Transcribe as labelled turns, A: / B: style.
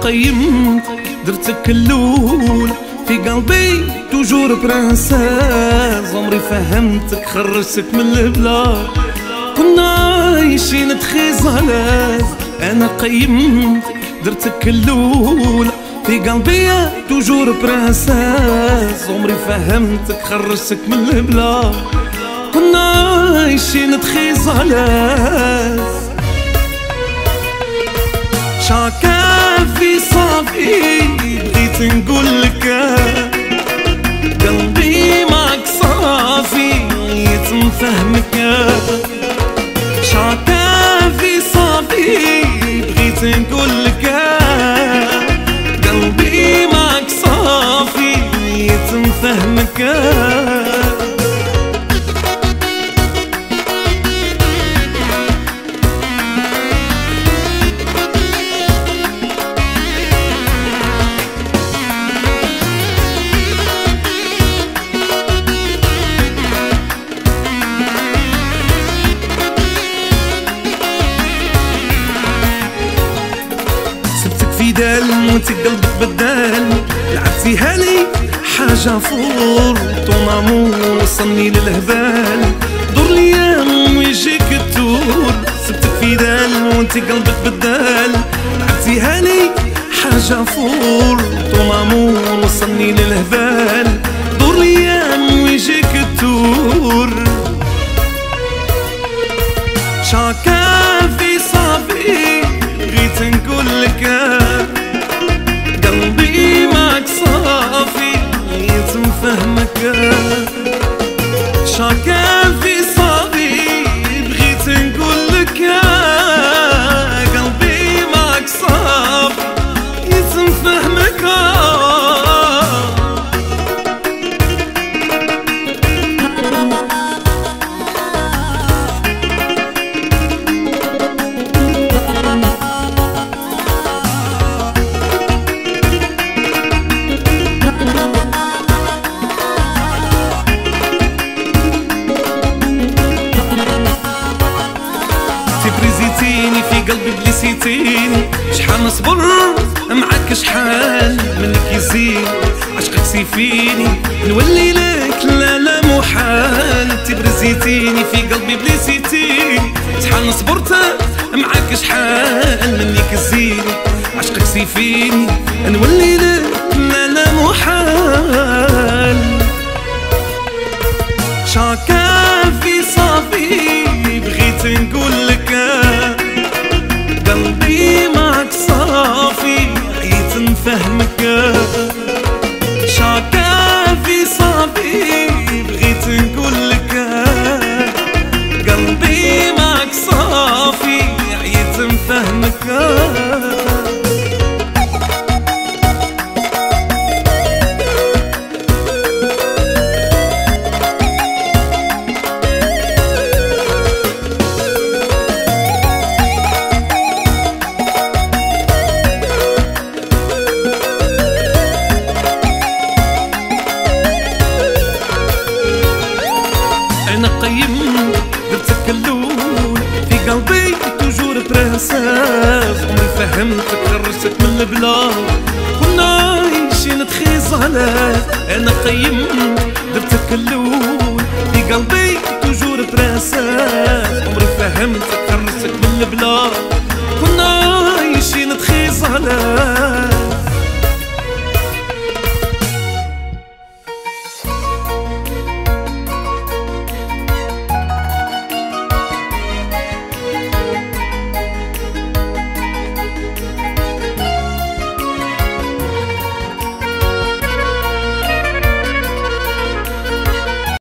A: قيمت درتك اللول في قلبي توجور برانساز. عمري فهمتك خرجتك من البلاد، كنا عايشين تخيزالاز. انا قيمت درتك اللول في قلبي توجور برانساز. عمري فهمتك خرجتك من البلاد، كنا عايشين تخيزالاز. شاكا في صافي بغيت نقولك قلبي معك صافي بغيت نفهمك. شاكا في صافي بغيت نقولك قلبي معك صافي بغيت نفهمك. وانت قلبك بدال لعبتيها لي حاجة فور طون امور وصلني للهبال. دور الايام ويجيك التور سبتك في دال وانت قلبك بدال لعبتيها لي حاجة فور طون امور وصلني للهبال. دور الايام ويجيك التور. شاكا في صافي بغيت نقولك قلبي معك صافي بغيت نفهمك. شاكا في صافي بغيت نقولك قلبي معك صافي بغيت نفهمك. بريزيتيني في قلبي بليسيتيني شحال نصبر معاك شحال منك يزيد عشقك سيفيني نولي لك لا لا محال. انت بريزيتيني في قلبي بليسيتيني شحال نصبرت معاك شحال منك يزيد عشقك سيفيني نولي لك لا لا محال. شاكا في صافي بغيت نقولك قلبي معك صافي بغيت نفهمك. شاكا في صافي بغيت نقولك قلبي معك صافي بغيت نفهمك. أنا قيمت درتك اللول في قلبي توجور برانساز. عمري فهمتك خرجتك من البلاد، كنا عايشين تخيزالاز. أنا قيمت درتك اللول في قلبي توجور برانساز. عمري فهمتك خرجتك من البلاد،